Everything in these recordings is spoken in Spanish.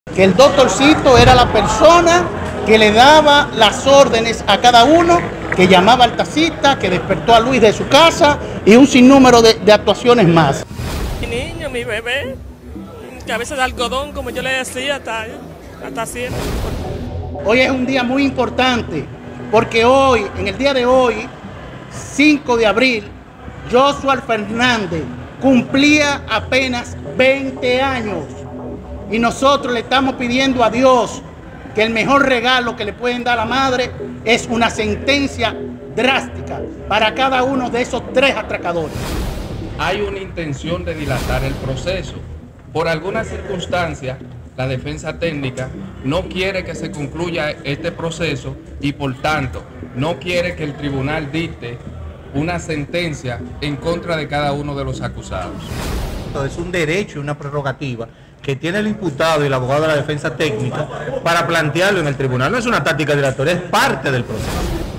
Que el doctorcito era la persona que le daba las órdenes a cada uno, que llamaba al taxista, que despertó a Luis de su casa y un sinnúmero de actuaciones más. Mi niño, mi bebé, cabeza de algodón, como yo le decía, hasta siempre. Hoy es un día muy importante porque hoy, en el día de hoy, 5 de abril, Joshua Fernández cumplía apenas 20 años. Y nosotros le estamos pidiendo a Dios que el mejor regalo que le pueden dar a la madre es una sentencia drástica para cada uno de esos 3 atracadores. Hay una intención de dilatar el proceso. Por alguna circunstancia, la defensa técnica no quiere que se concluya este proceso y por tanto no quiere que el tribunal dicte una sentencia en contra de cada uno de los acusados. Es un derecho y una prerrogativa que tiene el imputado y el abogado de la defensa técnica para plantearlo en el tribunal. No es una táctica dilatoria, es parte del proceso.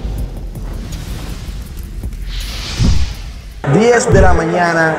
10 de la mañana,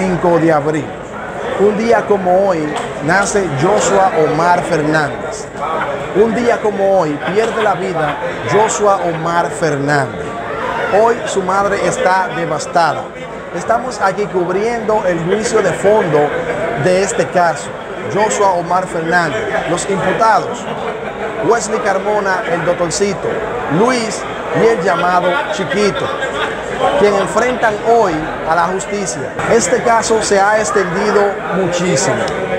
5 de abril. Un día como hoy nace Joshua Omar Fernández. Un día como hoy pierde la vida Joshua Omar Fernández. Hoy su madre está devastada. Estamos aquí cubriendo el juicio de fondo de este caso. Joshua Omar Fernández, los imputados, Wesley Carmona, el doctorcito, Luis y el llamado Chiquito, quien enfrentan hoy a la justicia. Este caso se ha extendido muchísimo,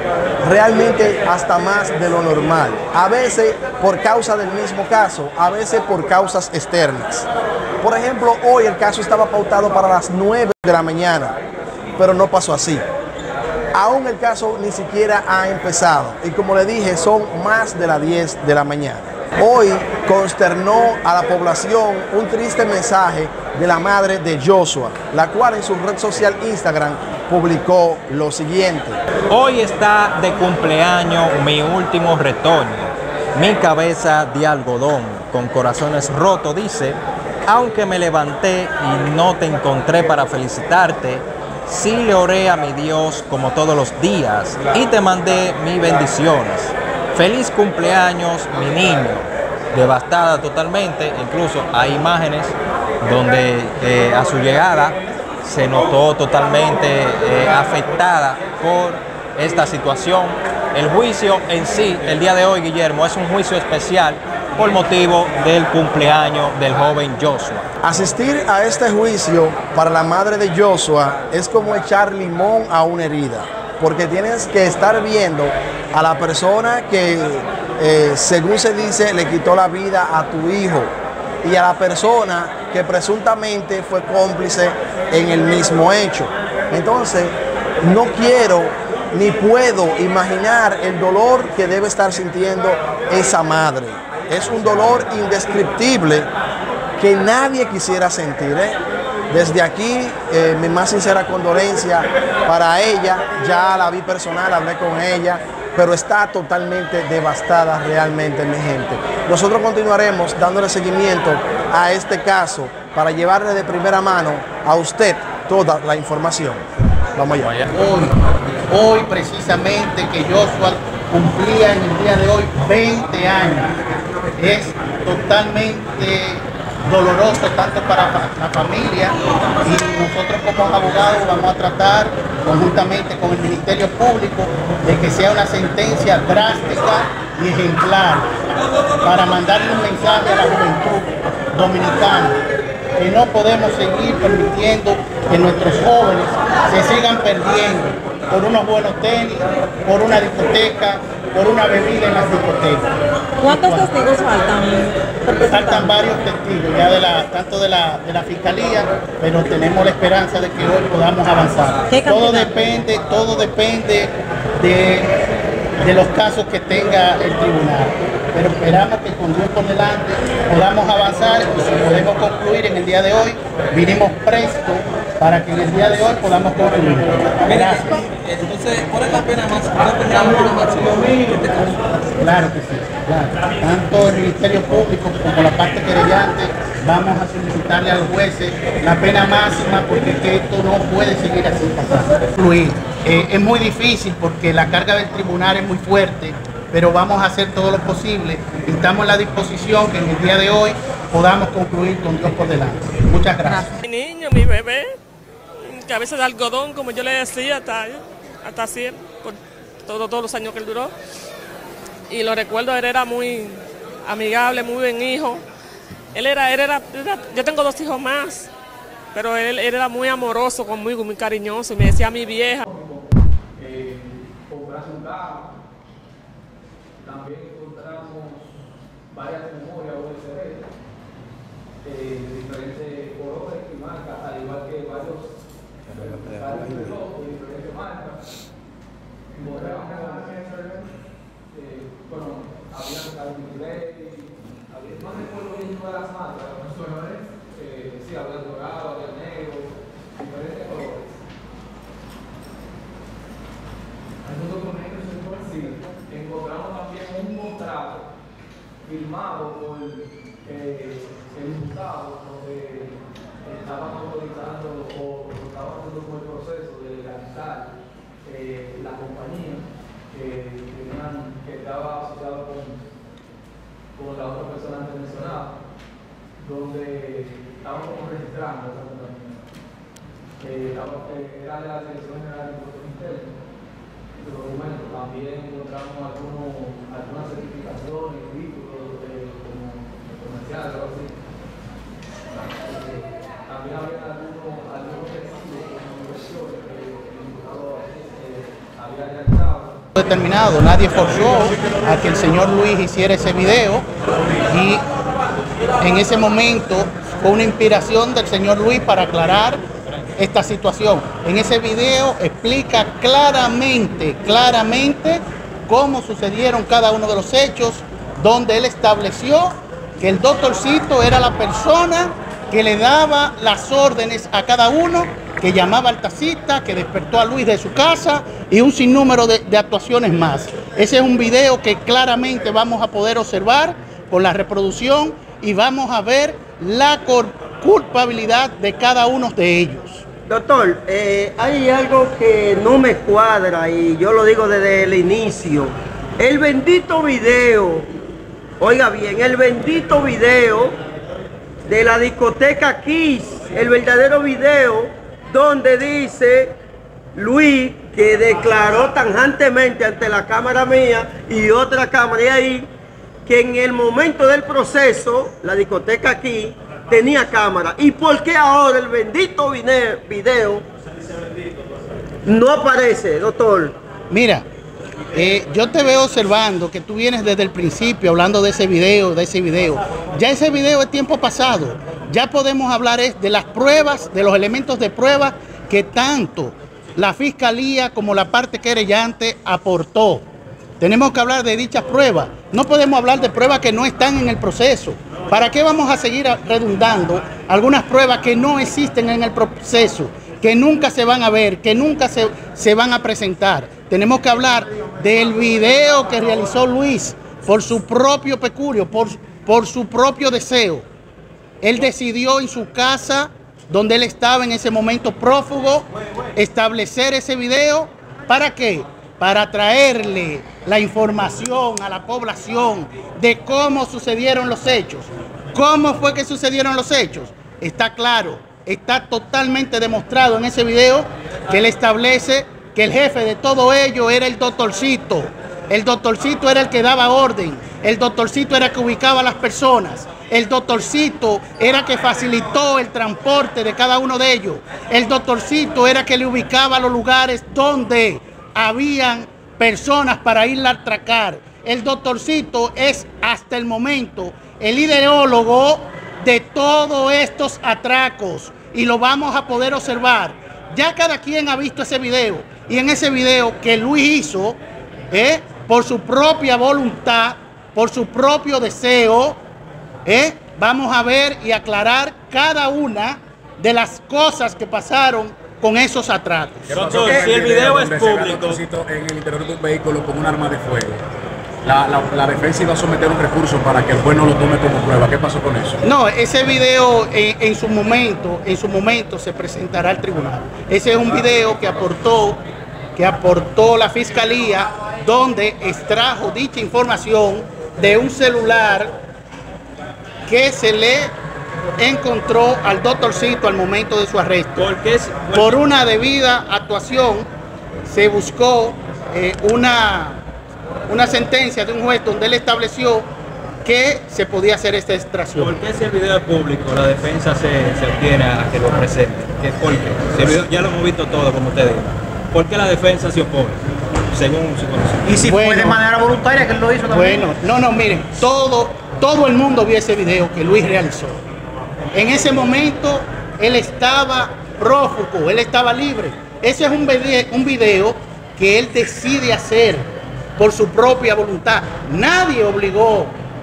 realmente hasta más de lo normal, a veces por causa del mismo caso, a veces por causas externas. Por ejemplo, hoy el caso estaba pautado para las 9 de la mañana, pero no pasó así. Aún el caso ni siquiera ha empezado y como le dije, son más de las 10 de la mañana. Hoy consternó a la población un triste mensaje de la madre de Joshua, la cual en su red social Instagram publicó lo siguiente. Hoy está de cumpleaños mi último retoño, mi cabeza de algodón, con corazones rotos, dice, aunque me levanté y no te encontré para felicitarte, sí le oré a mi Dios como todos los días y te mandé mis bendiciones. Feliz cumpleaños, mi niño. Devastada totalmente, incluso hay imágenes donde a su llegada se notó totalmente afectada por esta situación. El juicio en sí, el día de hoy, Guillermo, es un juicio especial por motivo del cumpleaños del joven Joshua. Asistir a este juicio para la madre de Joshua es como echar limón a una herida, porque tienes que estar viendo a la persona que, según se dice, le quitó la vida a tu hijo y a la persona que presuntamente fue cómplice en el mismo hecho. Entonces, no quiero ni puedo imaginar el dolor que debe estar sintiendo esa madre. Es un dolor indescriptible que nadie quisiera sentir, ¿eh? Desde aquí, mi más sincera condolencia para ella. Ya la vi personal, hablé con ella, pero está totalmente devastada realmente, mi gente. Nosotros continuaremos dándole seguimiento a este caso para llevarle de primera mano a usted toda la información. Vamos allá. Hoy precisamente que Joshua cumplía en el día de hoy 20 años. Es totalmente doloroso tanto para la familia y nosotros como abogados vamos a tratar conjuntamente con el Ministerio Público de que sea una sentencia drástica y ejemplar para mandarle un mensaje a la juventud dominicana que no podemos seguir permitiendo que nuestros jóvenes se sigan perdiendo por unos buenos tenis, por una discoteca, por una bebida en las discotecas. ¿Cuántos testigos faltan? Faltan varios testigos, ya tanto de la Fiscalía, pero tenemos la esperanza de que hoy podamos avanzar. Todo depende de los casos que tenga el tribunal. Pero esperamos que con Dios por delante podamos avanzar y si podemos concluir en el día de hoy, vinimos presto para que en el día de hoy podamos concluir. Gracias. Entonces, ¿cuál es la pena máxima? Claro que sí, claro. Tanto el Ministerio Público como la parte querellante vamos a solicitarle a los jueces la pena máxima porque es que esto no puede seguir así pasando. Es muy difícil porque la carga del tribunal es muy fuerte pero vamos a hacer todo lo posible y estamos a la disposición que en el día de hoy podamos concluir con Dios por delante. Muchas gracias. Mi niño, mi bebé, cabeza de algodón, como yo le decía, hasta así, por todos los años que él duró. Y lo recuerdo, él era muy amigable, muy buen hijo. Yo tengo 2 hijos más, pero él era muy amoroso conmigo, muy cariñoso, y me decía a mi vieja. Comprarse un carro. También encontramos varias memorias USB de diferentes colores y marcas, al igual que varios relojes de diferentes marcas. Había no recuerdo bien todas las marcas, sí, había dorado, había negro, diferentes colores. Algunos documentos, sí, encontramos también un contrato firmado por el imputado, donde estaban autorizando o estaban haciendo como el proceso de legalizar la compañía que estaba asociada con la otra persona antes mencionada, donde estaban como registrando esa compañía. Era de la Dirección General de Impuestos Internos. Documentos. También encontramos algunas certificaciones, títulos como comerciales o algo así. También había algunos testigos como inversiones que el imputado había realizado. Determinado, nadie forzó a que el señor Luis hiciera ese video y en ese momento fue una inspiración del señor Luis para aclarar esta situación. En ese video explica claramente cómo sucedieron cada uno de los hechos, donde él estableció que el doctorcito era la persona que le daba las órdenes a cada uno, que llamaba al taxista, que despertó a Luis de su casa y un sinnúmero de actuaciones más. Ese es un video que claramente vamos a poder observar con la reproducción y vamos a ver la culpabilidad de cada uno de ellos. Doctor, hay algo que no me cuadra y yo lo digo desde el inicio. El bendito video, oiga bien, el bendito video de la discoteca Kiss, el verdadero video donde dice Luis, que declaró tajantemente ante la cámara mía y otra cámara de ahí, que en el momento del proceso, la discoteca aquí tenía cámara. ¿Y por qué ahora el bendito video no aparece, doctor? Mira, yo te veo observando que tú vienes desde el principio hablando de ese video, Ya ese video es tiempo pasado. Ya podemos hablar de las pruebas, de los elementos de prueba que tanto la Fiscalía como la parte querellante aportó. Tenemos que hablar de dichas pruebas. No podemos hablar de pruebas que no están en el proceso. ¿Para qué vamos a seguir redundando algunas pruebas que no existen en el proceso, que nunca se van a ver, que nunca se van a presentar? Tenemos que hablar del video que realizó Luis por su propio peculio, por su propio deseo. Él decidió en su casa, donde él estaba en ese momento prófugo, establecer ese video. ¿Para qué? Para traerle la información a la población de cómo sucedieron los hechos. ¿Cómo fue que sucedieron los hechos? Está claro, está totalmente demostrado en ese video que él establece que el jefe de todo ello era el doctorcito. El doctorcito era el que daba orden. El doctorcito era el que ubicaba a las personas. El doctorcito era que facilitó el transporte de cada uno de ellos. El doctorcito era que le ubicaba los lugares donde habían personas para irla a atracar. El doctorcito es hasta el momento el ideólogo de todos estos atracos y lo vamos a poder observar. Ya cada quien ha visto ese video y en ese video que Luis hizo por su propia voluntad, por su propio deseo, vamos a ver y aclarar cada una de las cosas que pasaron con esos atracos. Doctor, si el video es público, en el interior de un vehículo con un arma de fuego, la defensa iba a someter un recurso para que el juez no lo tome como prueba. ¿Qué pasó con eso? No, ese video en su momento se presentará al tribunal. Ese es un video que aportó la Fiscalía donde extrajo dicha información de un celular que se le encontró al doctorcito al momento de su arresto. Por una debida actuación se buscó una sentencia de un juez donde él estableció que se podía hacer esta extracción. ¿Por qué si el video es público, la defensa se obtiene a que lo presente? ¿Por qué? Si el video, ya lo hemos visto todo, como ustedes digan. ¿Por qué la defensa se opone? Según su conocimiento. Y si fue de manera voluntaria que él lo hizo también. Bueno, no, miren, todo el mundo vio ese video que Luis realizó. En ese momento él estaba prófugo, él estaba libre. Ese es un video que él decide hacer por su propia voluntad. Nadie obligó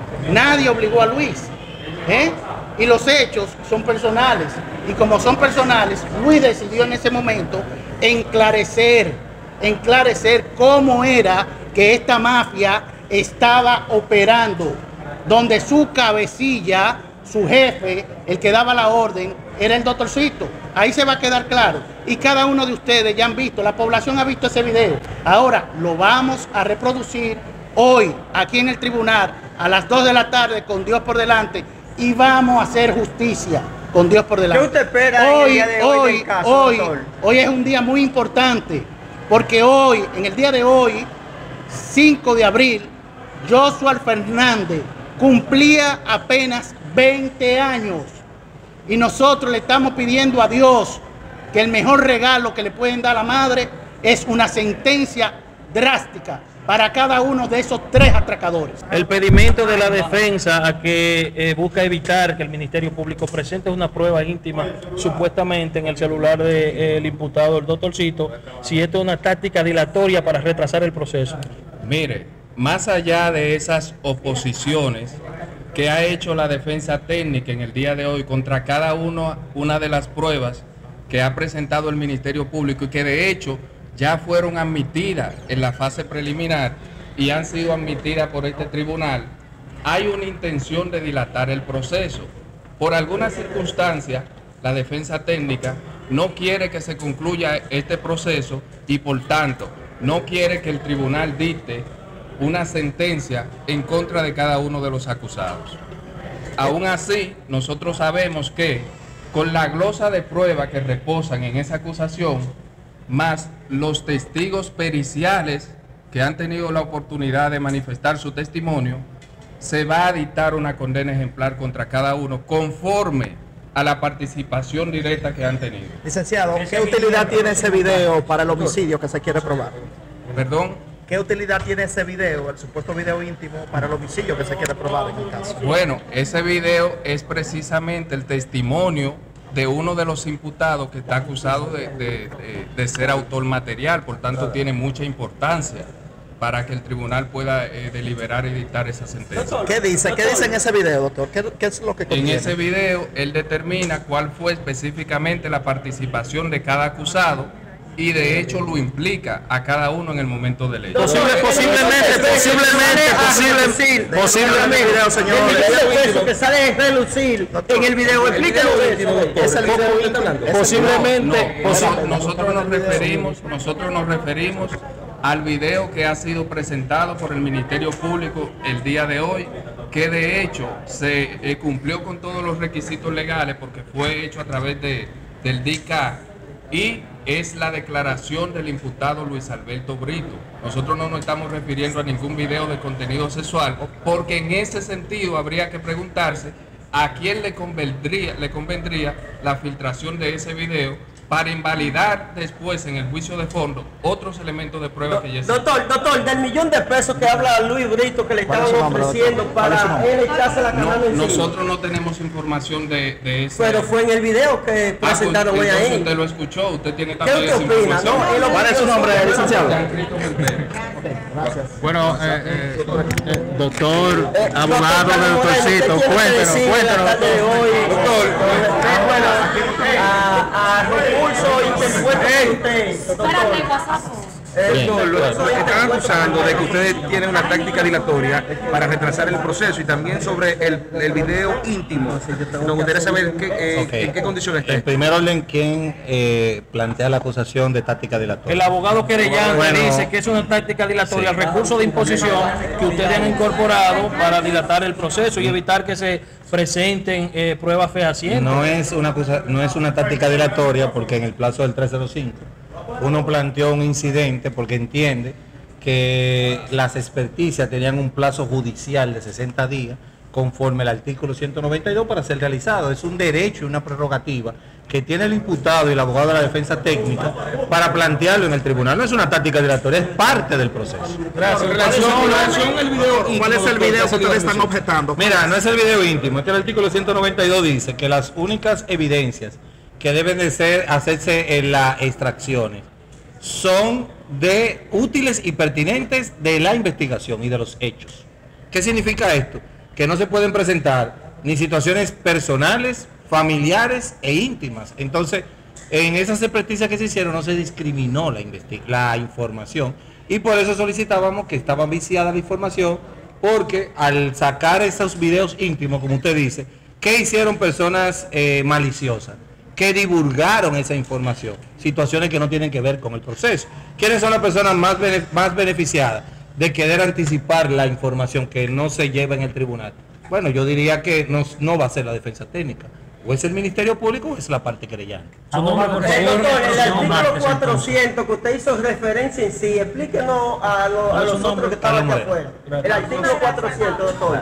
a Luis. Y los hechos son personales. Y como son personales, Luis decidió en ese momento enclarecer cómo era que esta mafia estaba operando, donde su cabecilla, su jefe, el que daba la orden, era el doctorcito. Ahí se va a quedar claro. Y cada uno de ustedes ya han visto, la población ha visto ese video. Ahora lo vamos a reproducir hoy, aquí en el tribunal, a las 2 de la tarde, con Dios por delante, y vamos a hacer justicia con Dios por delante. ¿Qué usted espera en el día de hoy del caso, doctor? Hoy es un día muy importante, porque en el día de hoy, 5 de abril, Joshua Fernández cumplía apenas 20 años. Y nosotros le estamos pidiendo a Dios que el mejor regalo que le pueden dar a la madre es una sentencia drástica para cada uno de esos 3 atracadores. El pedimento de la defensa a que busca evitar que el Ministerio Público presente una prueba íntima supuestamente en el celular del imputado, el doctorcito, si esto es una táctica dilatoria para retrasar el proceso. Mire, más allá de esas oposiciones que ha hecho la defensa técnica en el día de hoy contra cada una de las pruebas que ha presentado el Ministerio Público y que de hecho ya fueron admitidas en la fase preliminar y han sido admitidas por este tribunal, hay una intención de dilatar el proceso. Por alguna circunstancia, la defensa técnica no quiere que se concluya este proceso y por tanto no quiere que el tribunal dicte una sentencia en contra de cada uno de los acusados. Aún así, nosotros sabemos que con la glosa de prueba que reposan en esa acusación, más los testigos periciales que han tenido la oportunidad de manifestar su testimonio, se va a dictar una condena ejemplar contra cada uno conforme a la participación directa que han tenido. Licenciado, ¿qué utilidad tiene ese video para el homicidio que se quiere probar? ¿Perdón? ¿Qué utilidad tiene ese video, el supuesto video íntimo, para el homicidio que se quiere probar en el caso? Bueno, ese video es precisamente el testimonio de uno de los imputados que está acusado de ser autor material, por tanto tiene mucha importancia para que el tribunal pueda deliberar y dictar esa sentencia. ¿Qué dice en ese video, doctor? ¿Qué es lo que contiene? En ese video él determina cuál fue específicamente la participación de cada acusado y de hecho lo implica a cada uno en el momento del hecho. Posiblemente, señor. Que sale de relucir en el video, explíquelo. Posiblemente. Nosotros nos referimos al video que ha sido presentado por el Ministerio Público el día de hoy, que de hecho se cumplió con todos los requisitos legales porque fue hecho a través del DICA y es la declaración del imputado Luis Alberto Brito. Nosotros no nos estamos refiriendo a ningún video de contenido sexual, porque en ese sentido habría que preguntarse a quién le convendría la filtración de ese video para invalidar después en el juicio de fondo otros elementos de prueba que ya existen. Doctor, del millón de pesos que habla Luis Brito que le estaban ofreciendo para él echarse la canal encima. Nosotros no tenemos información de eso. Pero fue en el video que presentaron hoy ahí. Usted lo escuchó, usted tiene también ¿Qué esa opina? información. ¿Cuál es su nombre, licenciado? Bueno, doctor, abogado del doctorcito, cuéntanos. A recurso interpuesto. Espérate, WhatsApp. Doctor, lo están acusando de que ustedes tienen una táctica dilatoria para retrasar el proceso y también sobre el video íntimo. Nos gustaría saber en qué condiciones está. En primer orden, ¿quién plantea la acusación de táctica dilatoria? El abogado querellante dice que es una táctica dilatoria, el recurso de imposición que ustedes han incorporado para dilatar el proceso y evitar que se presenten pruebas fehacientes. No es una táctica dilatoria porque en el plazo del 305 uno planteó un incidente porque entiende que las experticias tenían un plazo judicial de 60 días conforme al artículo 192 para ser realizado. Es un derecho y una prerrogativa que tiene el imputado y el abogado de la defensa técnica para plantearlo en el tribunal. No es una táctica dilatoria, es parte del proceso. Gracias. ¿Cuál es el video que ustedes están objetando? Mira, no es el video íntimo, es que el artículo 192 dice que las únicas evidencias que deben de hacerse en las extracciones son de útiles y pertinentes de la investigación y de los hechos. ¿Qué significa esto? Que no se pueden presentar ni situaciones personales, familiares e íntimas. Entonces, en esas experticias que se hicieron no se discriminó la información y por eso solicitábamos que estaba viciada la información, porque al sacar esos videos íntimos, como usted dice, ¿qué hicieron personas maliciosas? Que divulgaron esa información, situaciones que no tienen que ver con el proceso. ¿Quiénes son las personas más beneficiadas de querer anticipar la información que no se lleva en el tribunal? Bueno, yo diría que no va a ser la defensa técnica, o es el Ministerio Público o es la parte querellante. Doctor, el artículo 400 que usted hizo referencia en sí, explíquenos a los otros que estaban aquí afuera. El artículo 400, doctor.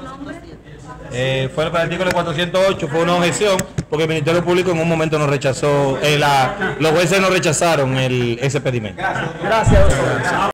Fue el artículo 408, fue una objeción, porque el Ministerio Público en un momento nos rechazó, los jueces nos rechazaron ese pedimento. Gracias, doctor.